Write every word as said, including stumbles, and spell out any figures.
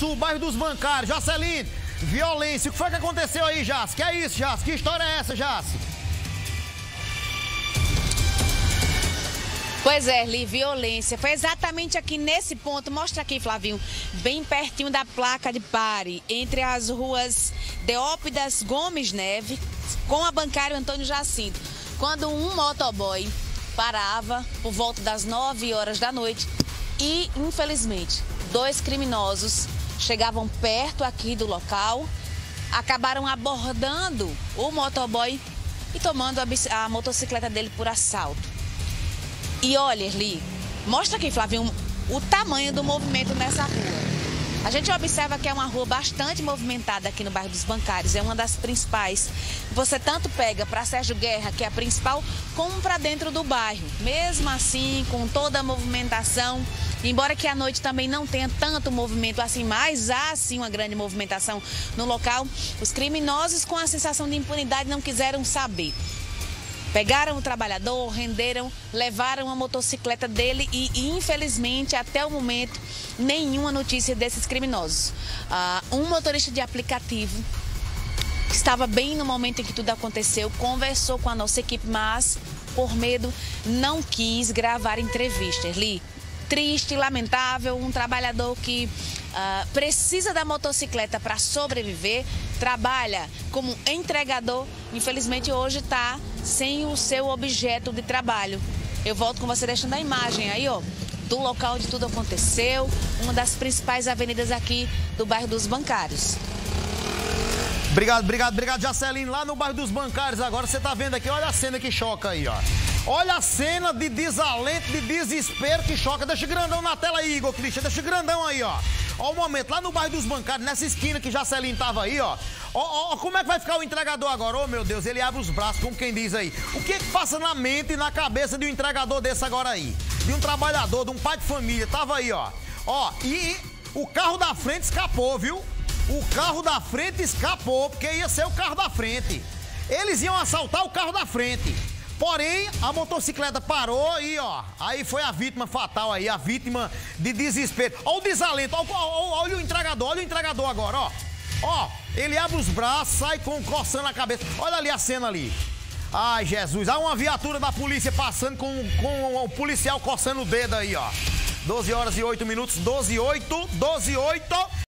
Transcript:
Sul, bairro dos Bancários. Jaceline, violência. O que foi que aconteceu aí, Jace? Que é isso, Jace? Que história é essa, Jace? Pois é, Li, violência. Foi exatamente aqui nesse ponto, mostra aqui, Flavinho, bem pertinho da placa de pare, entre as ruas Deópidas Gomes Neve com a Bancário Antônio Jacinto, quando um motoboy parava por volta das nove horas da noite e, infelizmente, dois criminosos chegavam perto aqui do local, acabaram abordando o motoboy e tomando a, a motocicleta dele por assalto. E olha, Erli, mostra aqui, Flavinho, o tamanho do movimento nessa rua. A gente observa que é uma rua bastante movimentada aqui no bairro dos Bancários, é uma das principais. Você tanto pega para Sérgio Guerra, que é a principal, como para dentro do bairro. Mesmo assim, com toda a movimentação, embora que à noite também não tenha tanto movimento assim, mas há sim uma grande movimentação no local, os criminosos, com a sensação de impunidade, não quiseram saber. Pegaram o trabalhador, renderam, levaram a motocicleta dele e, e infelizmente, até o momento, nenhuma notícia desses criminosos. Ah, um motorista de aplicativo, que estava bem no momento em que tudo aconteceu, conversou com a nossa equipe, mas, por medo, não quis gravar entrevista. Erli, triste, lamentável, um trabalhador que uh, precisa da motocicleta para sobreviver, trabalha como entregador, infelizmente hoje está sem o seu objeto de trabalho. Eu volto com você deixando a imagem aí, ó, do local onde tudo aconteceu, uma das principais avenidas aqui do bairro dos Bancários. Obrigado, obrigado, obrigado, Jaceline. Lá no bairro dos Bancários agora, você tá vendo aqui, olha a cena que choca aí, ó. Olha a cena de desalento, de desespero que choca. Deixa grandão na tela aí, Igor Cristian, deixa grandão aí, ó. Ó o momento, lá no bairro dos Bancários, nessa esquina que Jaceline tava aí, ó. Ó, ó, como é que vai ficar o entregador agora? Ô, meu Deus, ele abre os braços, como quem diz aí. O que é que passa na mente e na cabeça de um entregador desse agora aí? De um trabalhador, de um pai de família, tava aí, ó. Ó, e, e o carro da frente escapou, viu? O carro da frente escapou, porque ia ser o carro da frente. Eles iam assaltar o carro da frente. Porém, a motocicleta parou e, ó, aí foi a vítima fatal aí, a vítima de desespero. Olha o desalento, olha, olha, olha o entregador, olha o entregador agora, ó. Ó, ele abre os braços, sai com, coçando a cabeça. Olha ali a cena ali. Ai, Jesus, há uma viatura da polícia passando com, com o policial coçando o dedo aí, ó. doze horas e oito minutos, doze e oito, doze e oito.